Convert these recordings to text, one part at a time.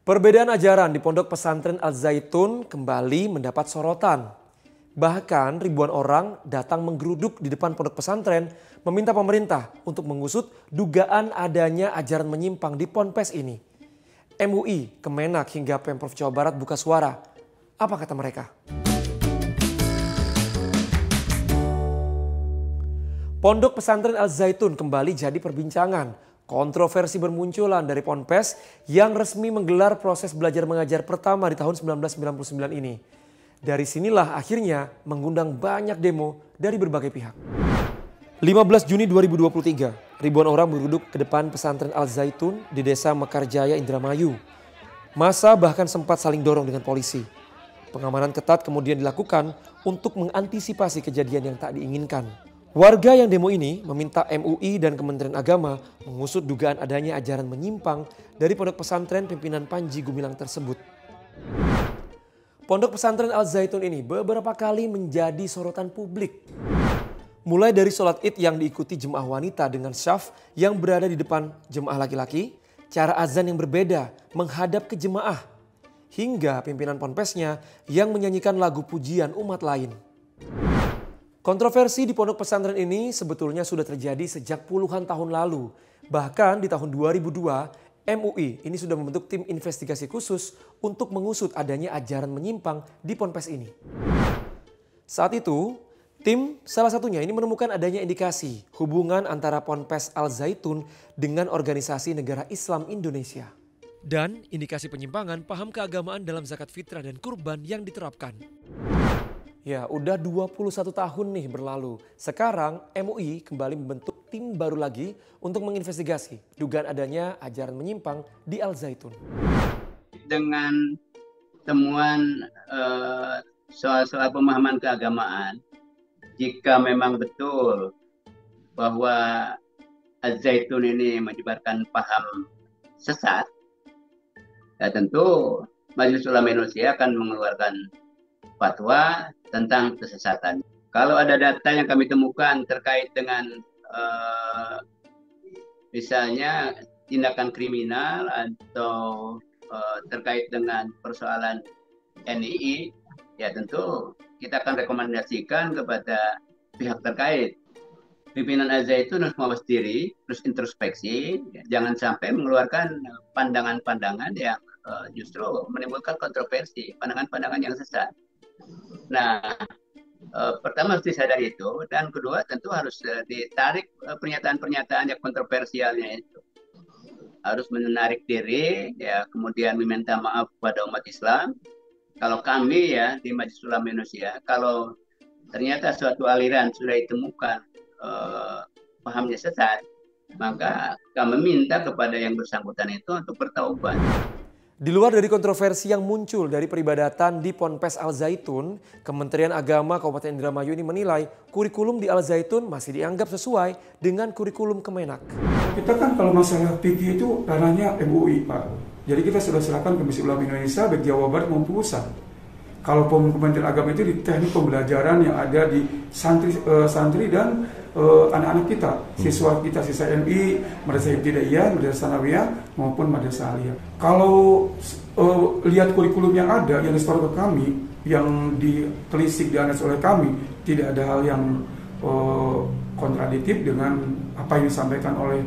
Perbedaan ajaran di Pondok Pesantren Al Zaitun kembali mendapat sorotan. Bahkan ribuan orang datang menggeruduk di depan pondok pesantren meminta pemerintah untuk mengusut dugaan adanya ajaran menyimpang di ponpes ini. MUI, Kemenak hingga Pemprov Jawa Barat buka suara. Apa kata mereka? Pondok Pesantren Al Zaitun kembali jadi perbincangan. Kontroversi bermunculan dari Ponpes yang resmi menggelar proses belajar mengajar pertama di tahun 1999 ini. Dari sinilah akhirnya mengundang banyak demo dari berbagai pihak. 15 Juni 2023, ribuan orang berduduk ke depan pesantren Al Zaitun di Desa Mekarjaya, Indramayu. Massa bahkan sempat saling dorong dengan polisi. Pengamanan ketat kemudian dilakukan untuk mengantisipasi kejadian yang tak diinginkan. Warga yang demo ini meminta MUI dan Kementerian Agama mengusut dugaan adanya ajaran menyimpang dari pondok pesantren pimpinan Panji Gumilang tersebut. Pondok pesantren Al Zaitun ini beberapa kali menjadi sorotan publik. Mulai dari sholat id yang diikuti jemaah wanita dengan syaf yang berada di depan jemaah laki-laki, cara azan yang berbeda menghadap ke jemaah, hingga pimpinan ponpesnya yang menyanyikan lagu pujian umat lain. Kontroversi di pondok pesantren ini sebetulnya sudah terjadi sejak puluhan tahun lalu. Bahkan di tahun 2002, MUI ini sudah membentuk tim investigasi khusus untuk mengusut adanya ajaran menyimpang di ponpes ini. Saat itu, tim salah satunya ini menemukan adanya indikasi hubungan antara Ponpes Al Zaitun dengan organisasi negara Islam Indonesia. Dan indikasi penyimpangan paham keagamaan dalam zakat fitrah dan kurban yang diterapkan. Ya, udah 21 tahun nih berlalu. Sekarang MUI kembali membentuk tim baru lagi untuk menginvestigasi dugaan adanya ajaran menyimpang di Al Zaitun. Dengan temuan soal-soal pemahaman keagamaan, jika memang betul bahwa Al Zaitun ini menyebarkan paham sesat, ya tentu Majelis Ulama Indonesia akan mengeluarkan fatwa tentang kesesatan. Kalau ada data yang kami temukan terkait dengan misalnya tindakan kriminal atau terkait dengan persoalan NII, ya tentu kita akan rekomendasikan kepada pihak terkait. Pimpinan Al Zaitun harus mawas diri, terus introspeksi, jangan sampai mengeluarkan pandangan-pandangan yang justru menimbulkan kontroversi, pandangan-pandangan yang sesat. Nah, pertama harus disadari itu, dan kedua tentu harus ditarik pernyataan-pernyataan yang kontroversialnya itu. Harus menarik diri, ya kemudian meminta maaf kepada umat Islam. Kalau kami ya di Majelis Ulama Indonesia, kalau ternyata suatu aliran sudah ditemukan pahamnya sesat, maka kami minta kepada yang bersangkutan itu untuk bertaubat. Di luar dari kontroversi yang muncul dari peribadatan di Ponpes Al Zaitun, Kementerian Agama Kabupaten Indramayu ini menilai kurikulum di Al Zaitun masih dianggap sesuai dengan kurikulum Kemenak. Kita kan kalau masalah fikih itu ranahnya MUI, Pak. Jadi kita sudah serahkan ke Majelis Ulama Indonesia baik Jawa Barat maupun pusat. Kalau Kementerian Agama itu di teknik pembelajaran yang ada di santri dan anak-anak kita, siswa kita, siswa MI, Madrasah Ibtidaiyah, Madrasah Sanawiyah maupun Madrasah Aliyah. Kalau lihat kurikulum yang ada yang disetor ke kami, yang ditelisik dianalisis oleh kami, tidak ada hal yang kontradiktif dengan apa yang disampaikan oleh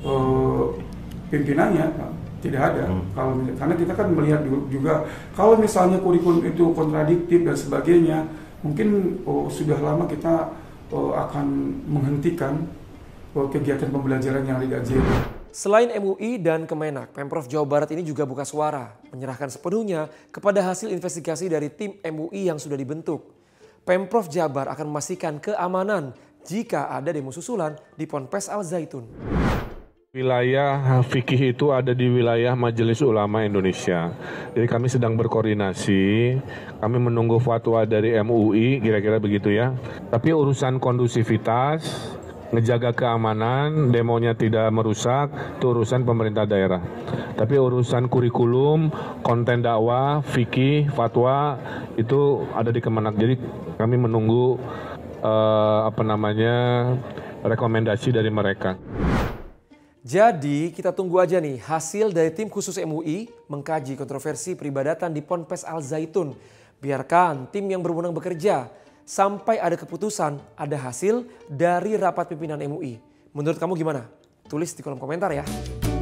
pimpinannya. Tidak ada. Karena kita kan melihat juga kalau misalnya kurikulum itu kontradiktif dan sebagainya, mungkin sudah lama kita akan menghentikan kegiatan pembelajaran yang ada di Al Zaitun. Selain MUI dan Kemenak, Pemprov Jawa Barat ini juga buka suara, menyerahkan sepenuhnya kepada hasil investigasi dari tim MUI yang sudah dibentuk. Pemprov Jabar akan memastikan keamanan jika ada demo susulan di Ponpes Al Zaitun. Wilayah fikih itu ada di wilayah Majelis Ulama Indonesia. Jadi kami sedang berkoordinasi, kami menunggu fatwa dari MUI, kira-kira begitu ya. Tapi urusan kondusivitas, ngejaga keamanan, demonya tidak merusak, itu urusan pemerintah daerah. Tapi urusan kurikulum, konten dakwah, fikih, fatwa, itu ada di Kemenak. Jadi kami menunggu rekomendasi dari mereka. Jadi kita tunggu aja nih hasil dari tim khusus MUI mengkaji kontroversi peribadatan di Ponpes Al Zaitun. Biarkan tim yang berwenang bekerja sampai ada keputusan, ada hasil dari rapat pimpinan MUI. Menurut kamu gimana? Tulis di kolom komentar ya.